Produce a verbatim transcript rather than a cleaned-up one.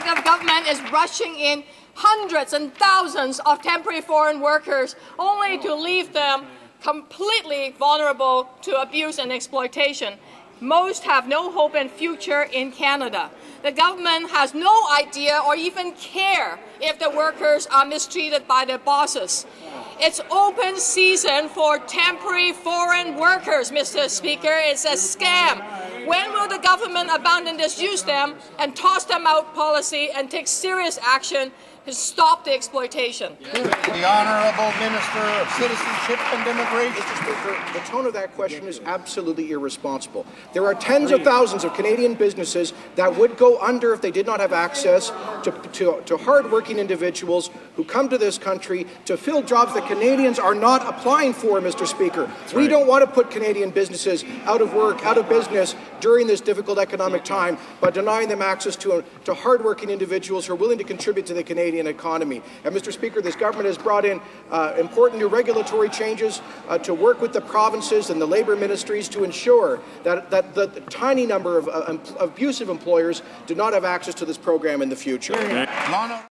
of government is rushing in hundreds and thousands of temporary foreign workers only to leave them completely vulnerable to abuse and exploitation. Most have no hope and future in Canada. The government has no idea or even care if the workers are mistreated by their bosses. It's open season for temporary foreign workers, Mister Speaker. It's a scam. When will the government abandon this use them and toss them out policy and take serious action to stop the exploitation? The Honourable Minister of Citizenship and Immigration. Mister Speaker, the tone of that question is absolutely irresponsible. There are tens of thousands of Canadian businesses that would go under if they did not have access to, to, to hard-working individuals who come to this country to fill jobs that Canadians are not applying for, Mister Speaker. That's we right. don't want to put Canadian businesses out of work, out of business during this difficult economic time by denying them access to, to hard-working individuals who are willing to contribute to the Canadian economy. And Mister Speaker, this government has brought in uh, important new regulatory changes uh, to work with the provinces and the labour ministries to ensure that, that the, the tiny number of uh, abusive employers do not have access to this program in the future. Yeah.